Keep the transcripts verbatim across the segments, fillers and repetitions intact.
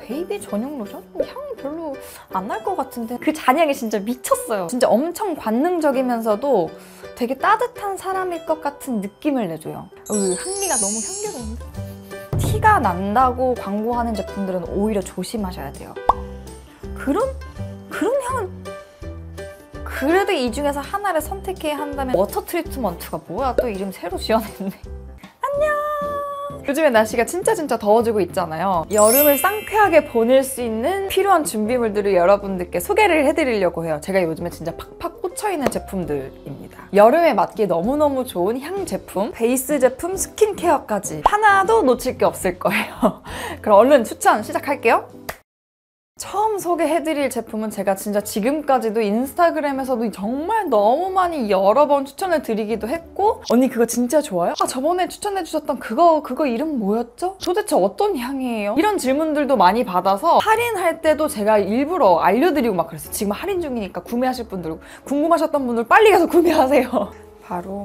베이비 전용 로션? 향 별로 안 날 것 같은데 그 잔향이 진짜 미쳤어요. 진짜 엄청 관능적이면서도 되게 따뜻한 사람일 것 같은 느낌을 내줘요. 어, 향기가 너무 향기로운데? 티가 난다고 광고하는 제품들은 오히려 조심하셔야 돼요. 그런, 그런 향은 그래도 이 중에서 하나를 선택해야 한다면 워터 트리트먼트가 뭐야? 또 이름 새로 지어냈네. 안녕! 요즘에 날씨가 진짜 진짜 더워지고 있잖아요. 여름을 상쾌하게 보낼 수 있는 필요한 준비물들을 여러분들께 소개를 해드리려고 해요. 제가 요즘에 진짜 팍팍 꽂혀있는 제품들입니다. 여름에 맞기 너무너무 좋은 향 제품, 베이스 제품, 스킨케어까지 하나도 놓칠 게 없을 거예요. 그럼 얼른 추천 시작할게요. 처음 소개해드릴 제품은 제가 진짜 지금까지도 인스타그램에서도 정말 너무 많이 여러 번 추천을 드리기도 했고 언니 그거 진짜 좋아요? 아 저번에 추천해주셨던 그거 그거 이름 뭐였죠? 도대체 어떤 향이에요? 이런 질문들도 많이 받아서 할인할 때도 제가 일부러 알려드리고 막 그랬어요. 지금 할인 중이니까 구매하실 분들 궁금하셨던 분들 빨리 가서 구매하세요. 바로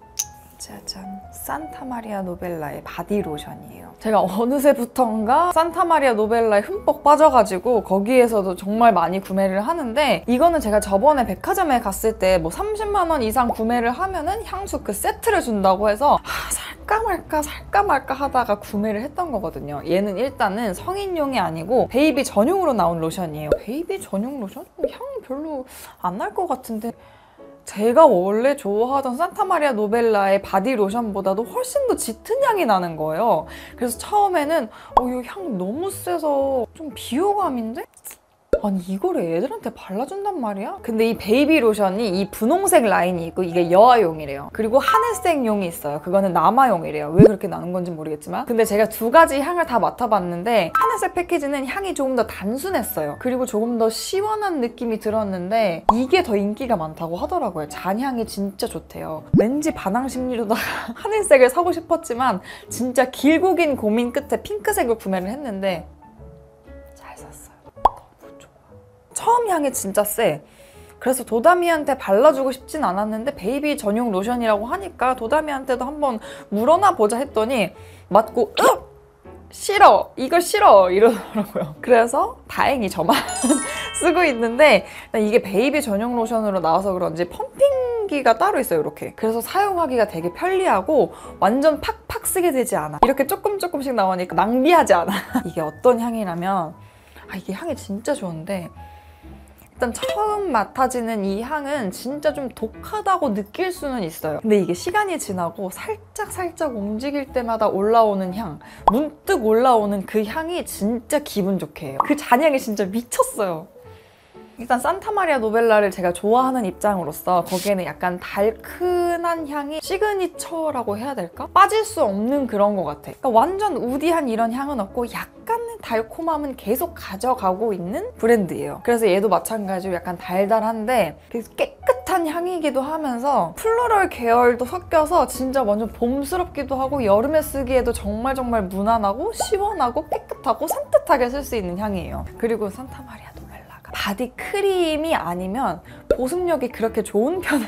짜잔, 산타마리아 노벨라의 바디 로션이에요. 제가 어느새부턴가 산타마리아 노벨라에 흠뻑 빠져가지고 거기에서도 정말 많이 구매를 하는데 이거는 제가 저번에 백화점에 갔을 때 뭐 삼십만 원 이상 구매를 하면은 향수 그 세트를 준다고 해서 아, 살까 말까 살까 말까 하다가 구매를 했던 거거든요. 얘는 일단은 성인용이 아니고 베이비 전용으로 나온 로션이에요. 베이비 전용 로션? 향 별로 안 날 것 같은데 제가 원래 좋아하던 산타마리아 노벨라의 바디 로션보다도 훨씬 더 짙은 향이 나는 거예요. 그래서 처음에는 어, 이 향 너무 세서 좀 비호감인데? 아니 이거를 애들한테 발라준단 말이야? 근데 이 베이비 로션이 이 분홍색 라인이 있고 이게 여아용이래요. 그리고 하늘색 용이 있어요. 그거는 남아용이래요. 왜 그렇게 나눈 건지 모르겠지만 근데 제가 두 가지 향을 다 맡아봤는데 하늘색 패키지는 향이 조금 더 단순했어요. 그리고 조금 더 시원한 느낌이 들었는데 이게 더 인기가 많다고 하더라고요. 잔향이 진짜 좋대요. 왠지 반항심리로다가 하늘색을 사고 싶었지만 진짜 길고 긴 고민 끝에 핑크색을 구매를 했는데 잘 샀어요. 처음 향이 진짜 세. 그래서 도담이한테 발라주고 싶진 않았는데 베이비 전용 로션이라고 하니까 도담이한테도 한번 물어나 보자 했더니 맞고 으! 싫어! 이거 싫어! 이러더라고요. 그래서 다행히 저만 쓰고 있는데 이게 베이비 전용 로션으로 나와서 그런지 펌핑기가 따로 있어요. 이렇게. 그래서 사용하기가 되게 편리하고 완전 팍팍 쓰게 되지 않아. 이렇게 조금 조금씩 나오니까 낭비하지 않아. 이게 어떤 향이라면 아 이게 향이 진짜 좋은데 일단 처음 맡아지는 이 향은 진짜 좀 독하다고 느낄 수는 있어요. 근데 이게 시간이 지나고 살짝 살짝 움직일 때마다 올라오는 향, 문득 올라오는 그 향이 진짜 기분 좋게 해요. 그 잔향이 진짜 미쳤어요. 일단 산타마리아 노벨라를 제가 좋아하는 입장으로서 거기에는 약간 달큰한 향이 시그니처라고 해야 될까? 빠질 수 없는 그런 것 같아. 그러니까 완전 우디한 이런 향은 없고 약간의 달콤함은 계속 가져가고 있는 브랜드예요. 그래서 얘도 마찬가지로 약간 달달한데 깨끗한 향이기도 하면서 플로럴 계열도 섞여서 진짜 완전 봄스럽기도 하고 여름에 쓰기에도 정말 정말 무난하고 시원하고 깨끗하고 산뜻하게 쓸 수 있는 향이에요. 그리고 산타마리아 바디 크림이 아니면 보습력이 그렇게 좋은 편은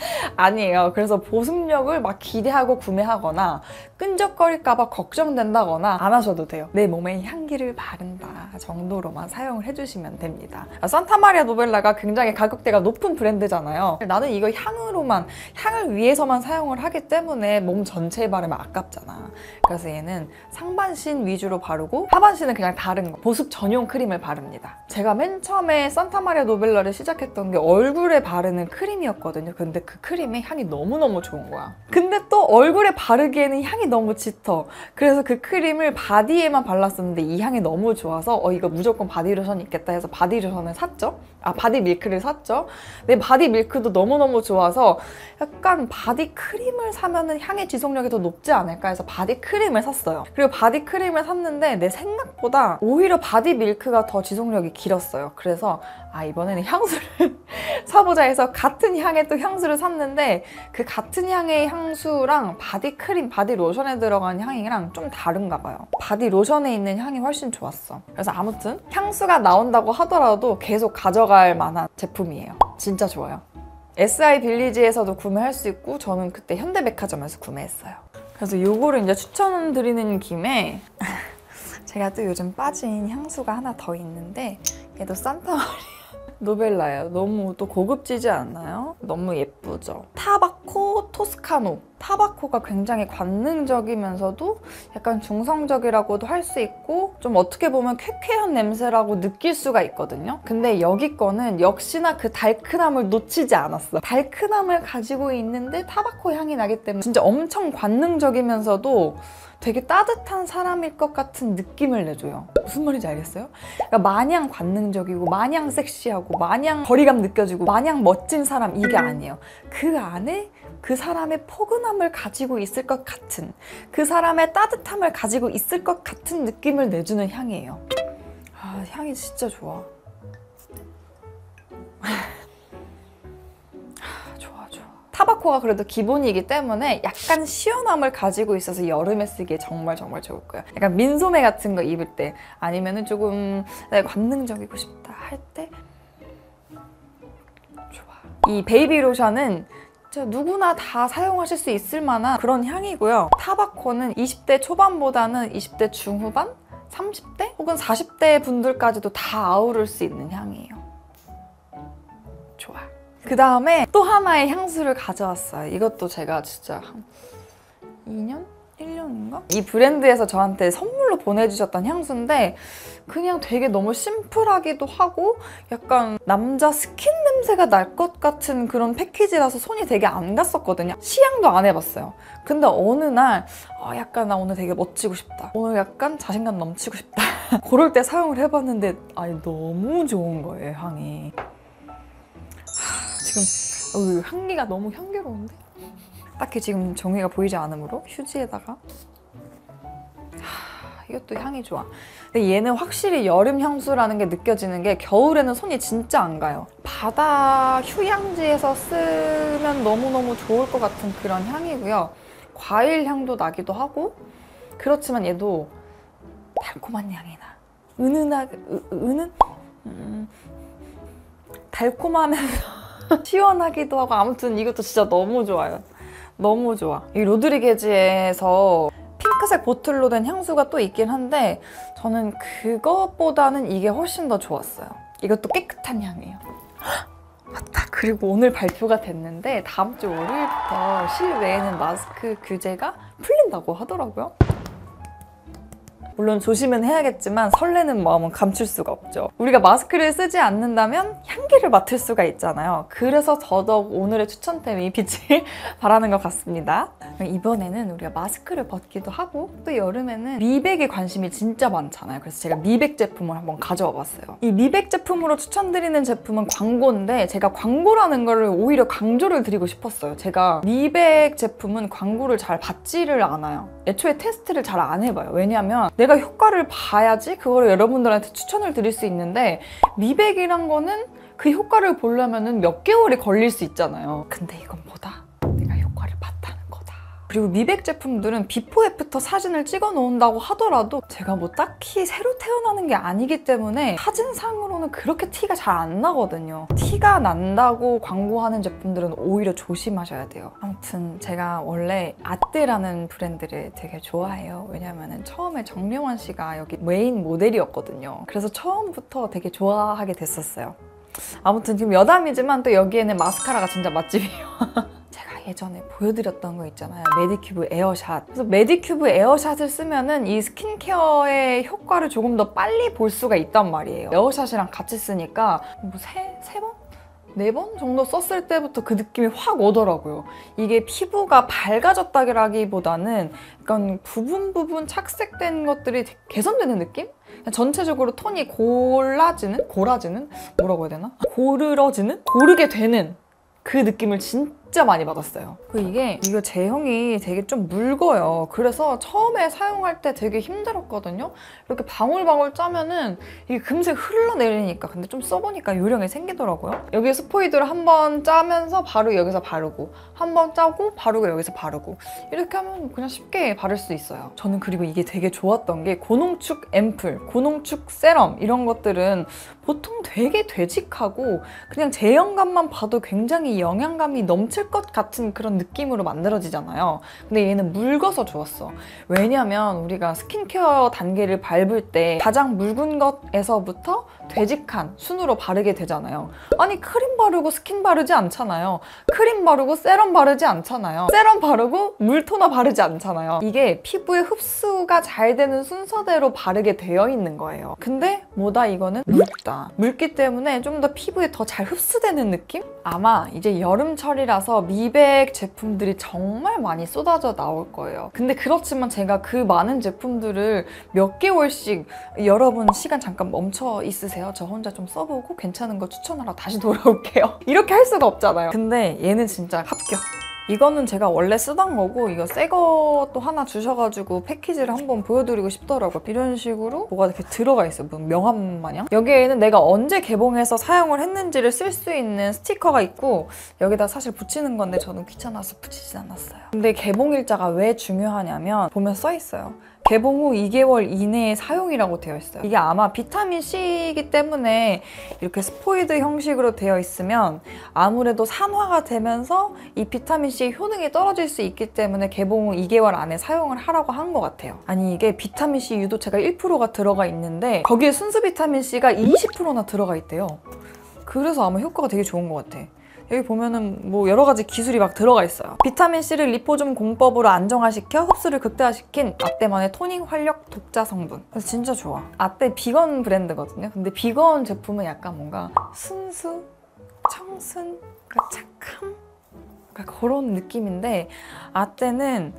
아니에요. 그래서 보습력을 막 기대하고 구매하거나 끈적거릴까봐 걱정된다거나 안 하셔도 돼요. 내 몸에 향기를 바른다 정도로만 사용을 해주시면 됩니다. 산타마리아 노벨라가 굉장히 가격대가 높은 브랜드잖아요. 나는 이거 향으로만, 향을 위해서만 사용을 하기 때문에 몸 전체에 바르면 아깝잖아. 그래서 얘는 상반신 위주로 바르고 하반신은 그냥 다른 거, 보습 전용 크림을 바릅니다. 제가 맨 처음에 산타마리아 노벨라를 시작했던 게 얼굴에 바르는 크림이었거든요. 근데 그 크림의 향이 너무너무 좋은 거야. 근데 또 얼굴에 바르기에는 향이 너무 짙어. 그래서 그 크림을 바디에만 발랐었는데 이 향이 너무 좋아서 어 이거 무조건 바디 로션이 있겠다 해서 바디 로션을 샀죠. 아 바디 밀크를 샀죠. 근데 바디 밀크도 너무너무 좋아서 약간 바디 크림을 사면은 향의 지속력이 더 높지 않을까 해서 바디 크림을 샀어요. 그리고 바디 크림을 샀는데 내 생각보다 오히려 바디 밀크가 더 지속력이 길었어요. 그래서 아 이번에는 향수를 사보자 해서 같은 향의 또 향수를 샀는데 그 같은 향의 향수랑 바디 크림, 바디 로션에 들어간 향이랑 좀 다른가 봐요. 바디 로션에 있는 향이 훨씬 좋았어. 그래서 아무튼 향수가 나온다고 하더라도 계속 가져갈 만한 제품이에요. 진짜 좋아요. 에스아이 빌리지에서도 구매할 수 있고 저는 그때 현대백화점에서 구매했어요. 그래서 요거를 이제 추천드리는 김에 제가 또 요즘 빠진 향수가 하나 더 있는데 얘도 산타마리아 노벨라예요. 너무 또 고급지지 않나요? 너무 예쁘죠? 타바코 토스카노. 타바코가 굉장히 관능적이면서도 약간 중성적이라고도 할 수 있고 좀 어떻게 보면 쾌쾌한 냄새라고 느낄 수가 있거든요. 근데 여기 거는 역시나 그 달큰함을 놓치지 않았어. 달큰함을 가지고 있는데 타바코 향이 나기 때문에 진짜 엄청 관능적이면서도 되게 따뜻한 사람일 것 같은 느낌을 내줘요. 무슨 말인지 알겠어요? 그러니까 마냥 관능적이고 마냥 섹시하고 마냥 거리감 느껴지고 마냥 멋진 사람 이게 아니에요. 그 안에 그 사람의 포근함을 가지고 있을 것 같은, 그 사람의 따뜻함을 가지고 있을 것 같은 느낌을 내주는 향이에요. 아, 향이 진짜 좋아. 타바코가 그래도 기본이기 때문에 약간 시원함을 가지고 있어서 여름에 쓰기에 정말 정말 좋을 거예요. 약간 민소매 같은 거 입을 때 아니면은 조금 관능적이고 싶다 할 때 좋아. 이 베이비 로션은 누구나 다 사용하실 수 있을 만한 그런 향이고요. 타바코는 이십 대 초반보다는 이십 대 중후반? 삼십 대? 혹은 사십 대 분들까지도 다 아우를 수 있는 향이에요. 좋아. 그 다음에 또 하나의 향수를 가져왔어요. 이것도 제가 진짜 한 이 년? 일 년인가? 이 브랜드에서 저한테 선물로 보내주셨던 향수인데 그냥 되게 너무 심플하기도 하고 약간 남자 스킨 냄새가 날 것 같은 그런 패키지라서 손이 되게 안 갔었거든요. 시향도 안 해봤어요. 근데 어느 날 어, 약간 나 오늘 되게 멋지고 싶다. 오늘 약간 자신감 넘치고 싶다. 그럴 때 사용을 해봤는데 아니 너무 좋은 거예요, 향이. 지금 어, 향기가 너무 향기로운데? 딱히 지금 종이가 보이지 않으므로 휴지에다가 하, 이것도 향이 좋아. 근데 얘는 확실히 여름 향수라는 게 느껴지는 게 겨울에는 손이 진짜 안 가요. 바다 휴양지에서 쓰면 너무너무 좋을 것 같은 그런 향이고요. 과일 향도 나기도 하고 그렇지만 얘도 달콤한 향이 나. 은은하게, 으, 은은? 음, 달콤하면서 시원하기도 하고 아무튼 이것도 진짜 너무 좋아요. 너무 좋아. 이 로드리게즈에서 핑크색 보틀로 된 향수가 또 있긴 한데 저는 그것보다는 이게 훨씬 더 좋았어요. 이것도 깨끗한 향이에요. 맞다. 그리고 오늘 발표가 됐는데 다음 주 월요일부터 실외에는 마스크 규제가 풀린다고 하더라고요. 물론 조심은 해야겠지만 설레는 마음은 감출 수가 없죠. 우리가 마스크를 쓰지 않는다면 향기를 맡을 수가 있잖아요. 그래서 더더욱 오늘의 추천템이 빛을 발하는 것 같습니다. 이번에는 우리가 마스크를 벗기도 하고 또 여름에는 미백에 관심이 진짜 많잖아요. 그래서 제가 미백 제품을 한번 가져와 봤어요. 이 미백 제품으로 추천드리는 제품은 광고인데 제가 광고라는 거를 오히려 강조를 드리고 싶었어요. 제가 미백 제품은 광고를 잘 받지를 않아요. 애초에 테스트를 잘 안 해봐요. 왜냐하면 내가 효과를 봐야지 그거를 여러분들한테 추천을 드릴 수 있는데 미백이란 거는 그 효과를 보려면 몇 개월이 걸릴 수 있잖아요. 근데 이건 뭐다? 내가 효과를 봤다는 거다. 그리고 미백 제품들은 비포 애프터 사진을 찍어 놓는다고 하더라도 제가 뭐 딱히 새로 태어나는 게 아니기 때문에 사진상으로는 그렇게 티가 잘 안 나거든요. 티가 난다고 광고하는 제품들은 오히려 조심하셔야 돼요. 아무튼 제가 원래 아떼라는 브랜드를 되게 좋아해요. 왜냐면 처음에 정려원 씨가 여기 메인 모델이었거든요. 그래서 처음부터 되게 좋아하게 됐었어요. 아무튼 지금 여담이지만 또 여기에는 마스카라가 진짜 맛집이에요. 예전에 보여드렸던 거 있잖아요. 메디큐브 에어샷. 그래서 메디큐브 에어샷을 쓰면은 이 스킨케어의 효과를 조금 더 빨리 볼 수가 있단 말이에요. 에어샷이랑 같이 쓰니까 뭐 세, 세 번? 네 번 정도 썼을 때부터 그 느낌이 확 오더라고요. 이게 피부가 밝아졌다기보다는 약간 부분 부분 착색된 것들이 개선되는 느낌? 전체적으로 톤이 골라지는? 고라지는? 뭐라고 해야 되나? 고르러지는? 고르게 되는 그 느낌을 진짜 많이 받았어요. 이게 이거 제형이 되게 좀 묽어요. 그래서 처음에 사용할 때 되게 힘들었거든요. 이렇게 방울방울 짜면은 이게 금세 흘러내리니까 근데 좀 써보니까 요령이 생기더라고요. 여기 스포이드를 한번 짜면서 바로 여기서 바르고 한번 짜고 바르고 여기서 바르고 이렇게 하면 그냥 쉽게 바를 수 있어요. 저는 그리고 이게 되게 좋았던 게 고농축 앰플, 고농축 세럼 이런 것들은 보통 되게 되직하고 그냥 제형감만 봐도 굉장히 영양감이 넘치는 묻힐 것 같은 그런 느낌으로 만들어지잖아요. 근데 얘는 묽어서 좋았어. 왜냐면 우리가 스킨케어 단계를 밟을 때 가장 묽은 것에서부터 되직한 순으로 바르게 되잖아요. 아니 크림 바르고 스킨 바르지 않잖아요. 크림 바르고 세럼 바르지 않잖아요. 세럼 바르고 물토너 바르지 않잖아요. 이게 피부에 흡수가 잘 되는 순서대로 바르게 되어 있는 거예요. 근데 뭐다 이거는 묽다. 묽기 때문에 좀 더 피부에 더 잘 흡수되는 느낌? 아마 이제 여름철이라서 미백 제품들이 정말 많이 쏟아져 나올 거예요. 근데 그렇지만 제가 그 많은 제품들을 몇 개월씩 여러분 시간 잠깐 멈춰 있으세요. 저 혼자 좀 써보고 괜찮은 거 추천하러 다시 돌아올게요. 이렇게 할 수가 없잖아요. 근데 얘는 진짜 합격. 이거는 제가 원래 쓰던 거고 이거 새 것도 하나 주셔가지고 패키지를 한번 보여드리고 싶더라고요. 이런 식으로 뭐가 이렇게 들어가 있어요. 뭐 명함 마냥. 여기에는 내가 언제 개봉해서 사용을 했는지를 쓸 수 있는 스티커가 있고 여기다 사실 붙이는 건데 저는 귀찮아서 붙이진 않았어요. 근데 개봉일자가 왜 중요하냐면 보면 써 있어요. 개봉 후 이 개월 이내에 사용이라고 되어 있어요. 이게 아마 비타민C이기 때문에 이렇게 스포이드 형식으로 되어 있으면 아무래도 산화가 되면서 이 비타민C의 효능이 떨어질 수 있기 때문에 개봉 후 이 개월 안에 사용을 하라고 한 것 같아요. 아니 이게 비타민C 유도체가 일 퍼센트가 들어가 있는데 거기에 순수 비타민C가 이십 퍼센트나 들어가 있대요. 그래서 아마 효과가 되게 좋은 것 같아. 여기 보면은 뭐 여러 가지 기술이 막 들어가 있어요. 비타민C를 리포좀 공법으로 안정화시켜 흡수를 극대화시킨 아떼만의 토닝 활력 독자 성분. 그래서 진짜 좋아. 아떼 비건 브랜드거든요. 근데 비건 제품은 약간 뭔가 순수, 청순, 그러니까 착함? 그러니까 그런 느낌인데 아떼는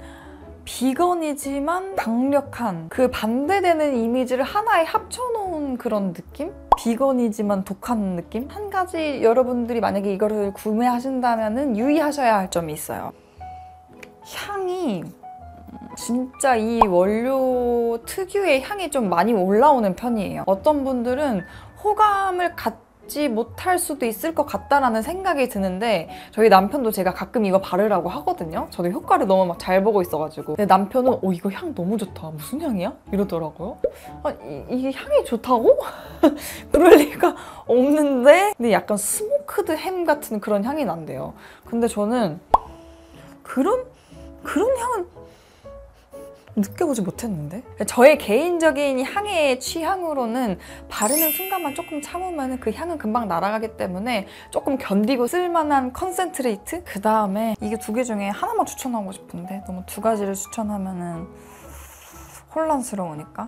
비건이지만 강력한 그 반대되는 이미지를 하나에 합쳐놓은 그런 느낌? 비건이지만 독한 느낌? 한 가지 여러분들이 만약에 이거를 구매하신다면 유의하셔야 할 점이 있어요. 향이 진짜 이 원료 특유의 향이 좀 많이 올라오는 편이에요. 어떤 분들은 호감을 갖지 못할 수도 있을 것 같다라는 생각이 드는데 저희 남편도 제가 가끔 이거 바르라고 하거든요. 저도 효과를 너무 막 잘 보고 있어가지고 근데 남편은 어 이거 향 너무 좋다. 무슨 향이야? 이러더라고요. 아, 이, 이게 향이 좋다고? 그럴 리가 없는데 근데 약간 스모크드 햄 같은 그런 향이 난대요. 근데 저는 그런 그런 향은 느껴보지 못했는데? 저의 개인적인 향의 취향으로는 바르는 순간만 조금 참으면 그 향은 금방 날아가기 때문에 조금 견디고 쓸만한 컨센트레이트? 그 다음에 이게 두 개 중에 하나만 추천하고 싶은데 너무 두 가지를 추천하면은 혼란스러우니까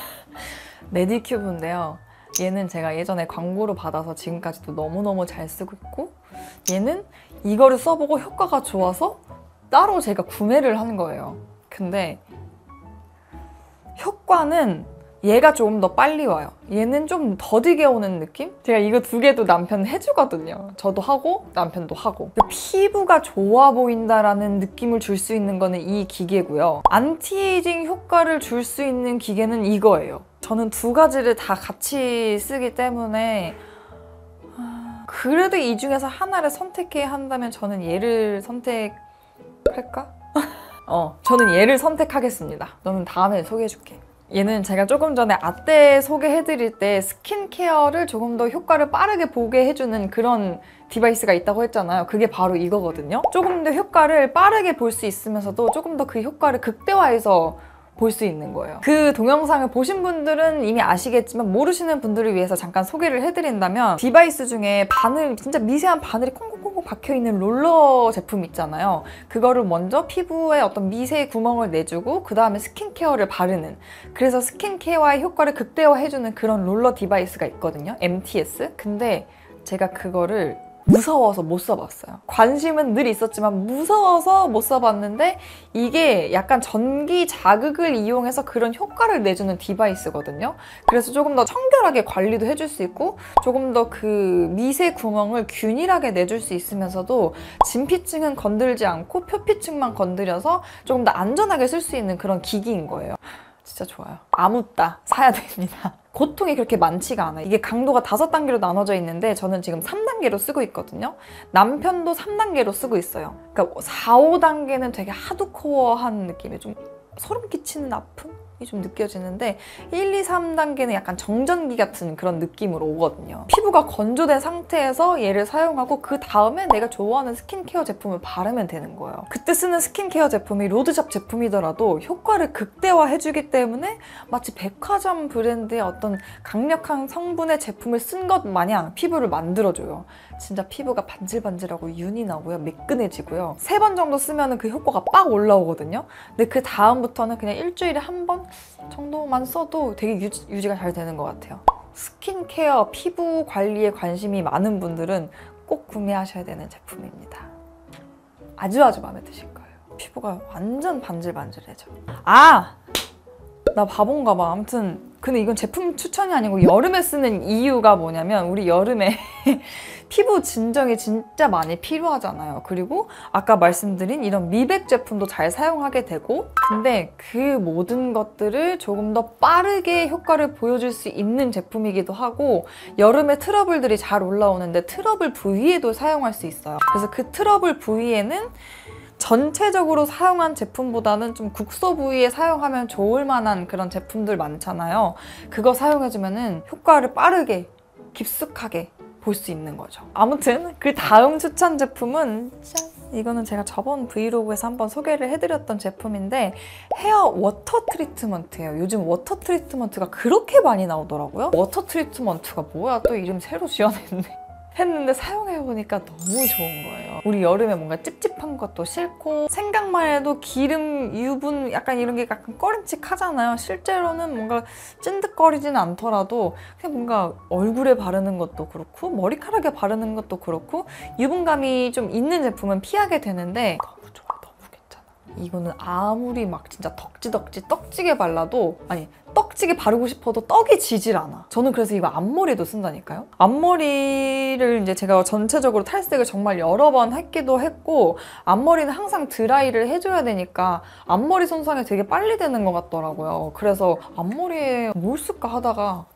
메디큐브인데요. 얘는 제가 예전에 광고로 받아서 지금까지도 너무너무 잘 쓰고 있고 얘는 이거를 써보고 효과가 좋아서 따로 제가 구매를 한 거예요. 근데 효과는 얘가 조금 더 빨리 와요. 얘는 좀 더디게 오는 느낌? 제가 이거 두 개도 남편 해주거든요. 저도 하고 남편도 하고. 피부가 좋아 보인다라는 느낌을 줄 수 있는 거는 이 기계고요. 안티에이징 효과를 줄 수 있는 기계는 이거예요. 저는 두 가지를 다 같이 쓰기 때문에 그래도 이 중에서 하나를 선택해야 한다면 저는 얘를 선택할까? 어, 저는 얘를 선택하겠습니다. 너는 다음에 소개해줄게. 얘는 제가 조금 전에 아떼 소개해드릴 때 스킨케어를 조금 더 효과를 빠르게 보게 해주는 그런 디바이스가 있다고 했잖아요. 그게 바로 이거거든요. 조금 더 효과를 빠르게 볼 수 있으면서도 조금 더 그 효과를 극대화해서 볼 수 있는 거예요. 그 동영상을 보신 분들은 이미 아시겠지만 모르시는 분들을 위해서 잠깐 소개를 해드린다면 디바이스 중에 바늘, 진짜 미세한 바늘이 콩콩콩콩 박혀있는 롤러 제품 있잖아요. 그거를 먼저 피부에 어떤 미세 구멍을 내주고 그 다음에 스킨케어를 바르는, 그래서 스킨케어의 효과를 극대화해주는 그런 롤러 디바이스가 있거든요. 엠티에스. 근데 제가 그거를 무서워서 못 써봤어요. 관심은 늘 있었지만 무서워서 못 써봤는데 이게 약간 전기 자극을 이용해서 그런 효과를 내주는 디바이스거든요. 그래서 조금 더 청결하게 관리도 해줄 수 있고 조금 더 그 미세 구멍을 균일하게 내줄 수 있으면서도 진피층은 건들지 않고 표피층만 건드려서 조금 더 안전하게 쓸 수 있는 그런 기기인 거예요. 진짜 좋아요. 아무따 사야 됩니다. 고통이 그렇게 많지가 않아요. 이게 강도가 다섯 단계로 나눠져 있는데 저는 지금 삼 단계로 쓰고 있거든요. 남편도 삼 단계로 쓰고 있어요. 그러니까 사, 오 단계는 되게 하드코어한 느낌이 좀 소름 끼치는 아픔? 좀 느껴지는데 일, 이, 삼 단계는 약간 정전기 같은 그런 느낌으로 오거든요. 피부가 건조된 상태에서 얘를 사용하고 그 다음에 내가 좋아하는 스킨케어 제품을 바르면 되는 거예요. 그때 쓰는 스킨케어 제품이 로드샵 제품이더라도 효과를 극대화해주기 때문에 마치 백화점 브랜드의 어떤 강력한 성분의 제품을 쓴 것 마냥 피부를 만들어줘요. 진짜 피부가 반질반질하고 윤이 나고요. 매끈해지고요. 세 번 정도 쓰면 그 효과가 빡 올라오거든요. 근데 그 다음부터는 그냥 일주일에 한 번 정도만 써도 되게 유지, 유지가 잘 되는 것 같아요. 스킨케어, 피부 관리에 관심이 많은 분들은 꼭 구매하셔야 되는 제품입니다. 아주 아주 마음에 드실 거예요. 피부가 완전 반질반질해져. 아! 나 바본가 봐. 아무튼 근데 이건 제품 추천이 아니고 여름에 쓰는 이유가 뭐냐면 우리 여름에 피부 진정이 진짜 많이 필요하잖아요. 그리고 아까 말씀드린 이런 미백 제품도 잘 사용하게 되고 근데 그 모든 것들을 조금 더 빠르게 효과를 보여줄 수 있는 제품이기도 하고 여름에 트러블들이 잘 올라오는데 트러블 부위에도 사용할 수 있어요. 그래서 그 트러블 부위에는 전체적으로 사용한 제품보다는 좀 국소 부위에 사용하면 좋을 만한 그런 제품들 많잖아요. 그거 사용해주면 효과를 빠르게, 깊숙하게 볼 수 있는 거죠. 아무튼 그 다음 추천 제품은 짠! 이거는 제가 저번 브이로그에서 한번 소개를 해드렸던 제품인데 헤어 워터 트리트먼트예요. 요즘 워터 트리트먼트가 그렇게 많이 나오더라고요. 워터 트리트먼트가 뭐야? 또 이름 새로 지어냈네. 했는데 사용해보니까 너무 좋은 거예요. 우리 여름에 뭔가 찝찝한 것도 싫고 생각만 해도 기름, 유분 약간 이런 게 약간 꺼림칙하잖아요. 실제로는 뭔가 찐득거리지는 않더라도 그냥 뭔가 얼굴에 바르는 것도 그렇고 머리카락에 바르는 것도 그렇고 유분감이 좀 있는 제품은 피하게 되는데 너무 좋아, 너무 괜찮아. 이거는 아무리 막 진짜 덕지덕지 떡지게 발라도 아니 떡지게 바르고 싶어도 떡이 지질 않아. 저는 그래서 이거 앞머리도 쓴다니까요. 앞머리를 이제 제가 전체적으로 탈색을 정말 여러 번 했기도 했고 앞머리는 항상 드라이를 해줘야 되니까 앞머리 손상이 되게 빨리 되는 것 같더라고요. 그래서 앞머리에 뭘 쓸까 하다가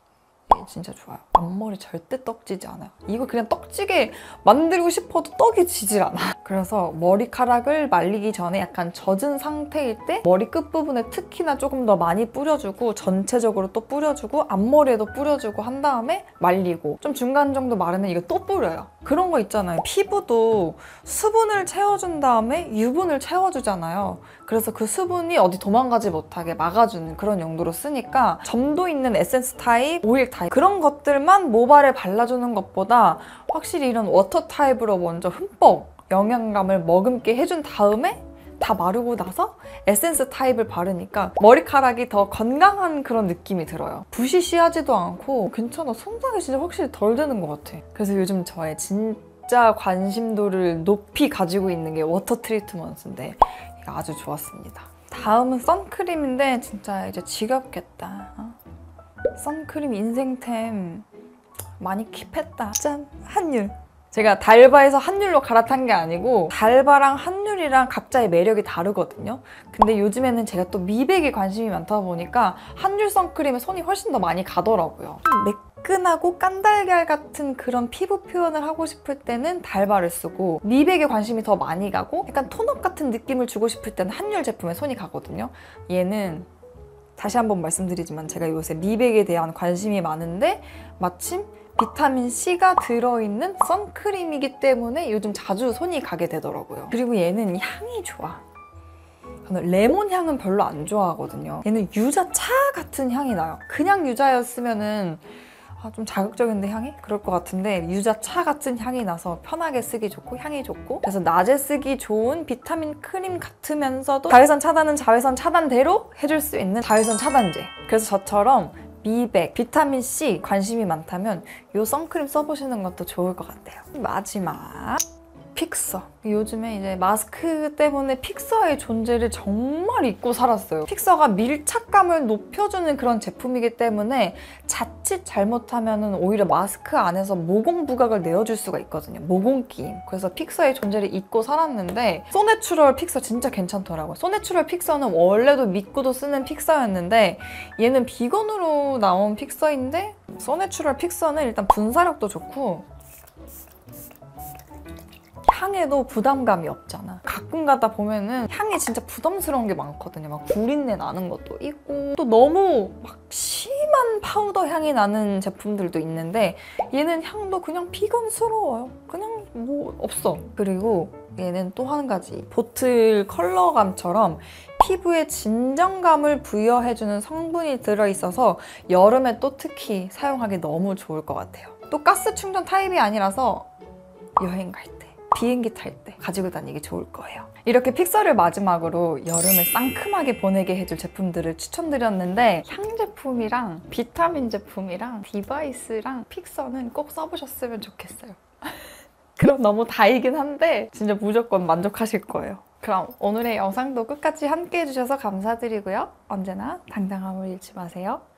진짜 좋아요. 앞머리 절대 떡지지 않아요. 이거 그냥 떡지게 만들고 싶어도 떡이 지질 않아. 그래서 머리카락을 말리기 전에 약간 젖은 상태일 때 머리 끝부분에 특히나 조금 더 많이 뿌려주고 전체적으로 또 뿌려주고 앞머리에도 뿌려주고 한 다음에 말리고 좀 중간 정도 마르면 이거 또 뿌려요. 그런 거 있잖아요. 피부도 수분을 채워준 다음에 유분을 채워주잖아요. 그래서 그 수분이 어디 도망가지 못하게 막아주는 그런 용도로 쓰니까 점도 있는 에센스 타입, 오일 타입 그런 것들만 모발에 발라주는 것보다 확실히 이런 워터 타입으로 먼저 흠뻑 영양감을 머금게 해준 다음에 다 마르고 나서 에센스 타입을 바르니까 머리카락이 더 건강한 그런 느낌이 들어요. 부시시하지도 않고 괜찮아. 손상이 진짜 확실히 덜 되는 것 같아. 그래서 요즘 저의 진짜 관심도를 높이 가지고 있는 게 워터 트리트먼트인데 이거 아주 좋았습니다. 다음은 선크림인데 진짜 이제 지겹겠다. 어? 선크림 인생템 많이 킵했다. 짠! 한율! 제가 달바에서 한율로 갈아탄 게 아니고 달바랑 한율이랑 각자의 매력이 다르거든요. 근데 요즘에는 제가 또 미백에 관심이 많다 보니까 한율 선크림에 손이 훨씬 더 많이 가더라고요. 매끈하고 깐달걀 같은 그런 피부 표현을 하고 싶을 때는 달바를 쓰고 미백에 관심이 더 많이 가고 약간 톤업 같은 느낌을 주고 싶을 때는 한율 제품에 손이 가거든요. 얘는 다시 한번 말씀드리지만 제가 요새 미백에 대한 관심이 많은데 마침 비타민C가 들어있는 선크림이기 때문에 요즘 자주 손이 가게 되더라고요. 그리고 얘는 향이 좋아. 저는 레몬 향은 별로 안 좋아하거든요. 얘는 유자차 같은 향이 나요. 그냥 유자였으면은 아, 좀 자극적인데 향이? 그럴 것 같은데 유자차 같은 향이 나서 편하게 쓰기 좋고 향이 좋고 그래서 낮에 쓰기 좋은 비타민 크림 같으면서도 자외선 차단은 자외선 차단대로 해줄 수 있는 자외선 차단제. 그래서 저처럼 미백, 비타민C 관심이 많다면 이 선크림 써보시는 것도 좋을 것 같아요. 마지막 픽서. 요즘에 이제 마스크 때문에 픽서의 존재를 정말 잊고 살았어요. 픽서가 밀착감을 높여주는 그런 제품이기 때문에 자칫 잘못하면 오히려 마스크 안에서 모공 부각을 내어줄 수가 있거든요. 모공 끼임. 그래서 픽서의 존재를 잊고 살았는데 소내추럴 픽서 진짜 괜찮더라고요. 소내추럴 픽서는 원래도 믿고도 쓰는 픽서였는데 얘는 비건으로 나온 픽서인데 소내추럴 픽서는 일단 분사력도 좋고 향에도 부담감이 없잖아. 가끔 가다 보면은 향이 진짜 부담스러운 게 많거든요. 막 구린내 나는 것도 있고 또 너무 막 심한 파우더 향이 나는 제품들도 있는데 얘는 향도 그냥 비건스러워요. 그냥 뭐 없어. 그리고 얘는 또 한 가지 보틀 컬러감처럼 피부에 진정감을 부여해주는 성분이 들어있어서 여름에 또 특히 사용하기 너무 좋을 것 같아요. 또 가스 충전 타입이 아니라서 여행 갈 때, 비행기 탈 때 가지고 다니기 좋을 거예요. 이렇게 픽서를 마지막으로 여름을 상큼하게 보내게 해줄 제품들을 추천드렸는데 향 제품이랑 비타민 제품이랑 디바이스랑 픽서는 꼭 써보셨으면 좋겠어요. 그럼 너무 다이긴 한데 진짜 무조건 만족하실 거예요. 그럼 오늘의 영상도 끝까지 함께 해주셔서 감사드리고요. 언제나 당당함을 잃지 마세요.